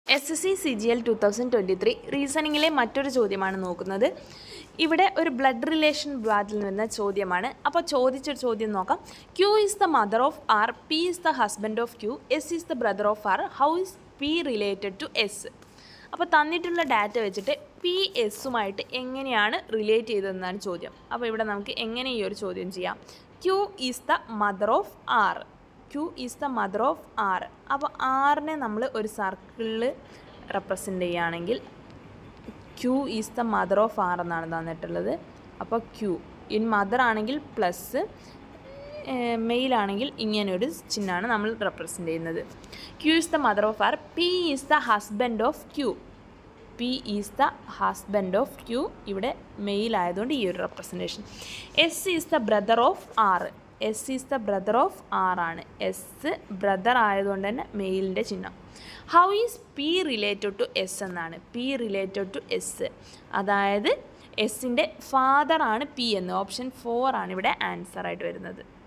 SSC CGL 2023 റീസണിങ്ങിലെ മറ്റൊരു ചോദ്യമാണ് നോക്കുന്നത്. ഇവിടെ ഒരു ബ്ലഡ് റിലേഷൻ വിഭാഗത്തിൽ നിന്ന് ചോദ്യമാണ്. അപ്പോൾ ചോദിച്ചൊരു ചോദ്യം നോക്കാം. Q is the mother of R, P is the husband of Q, S is the brother of R. How is P related to S? അപ്പോൾ തന്നിട്ടുള്ള ഡാറ്റ വെച്ചിട്ട് പി എസുമായിട്ട് എങ്ങനെയാണ് റിലേറ്റ് ചെയ്തതെന്നാണ് ചോദ്യം. അപ്പോൾ ഇവിടെ നമുക്ക് എങ്ങനെ ഈ ഒരു ചോദ്യം ചെയ്യാം. Q is the mother of R. Q is the mother of R. അപ്പോൾ ആറിനെ നമ്മൾ ഒരു സർക്കിളിൽ റെപ്രസെൻ്റ് ചെയ്യുകയാണെങ്കിൽ Q is the mother of R എന്നാണ് തന്നിട്ടുള്ളത്. അപ്പോൾ Q ഇൻ മദർ ആണെങ്കിൽ പ്ലസ്, മെയിലാണെങ്കിൽ ഇങ്ങനൊരു ചിഹ്നമാണ് നമ്മൾ റെപ്രസെൻ്റ് ചെയ്യുന്നത്. Q is the mother of R. P is the husband of Q. P is the husband of Q. ഇവിടെ മെയിലായതുകൊണ്ട് ഈ ഒരു representation. S is the brother of R. S is the brother of R ആണ്. S brother ആയതുകൊണ്ട് തന്നെ മെയിലിൻ്റെ ചിഹ്നം. How is P related to S എന്നാണ്. P related to S, അതായത് എസിൻ്റെ ഫാദർ ആണ് P എന്ന്. ഓപ്ഷൻ 4 ആണ് ഇവിടെ ആൻസർ ആയിട്ട് വരുന്നത്.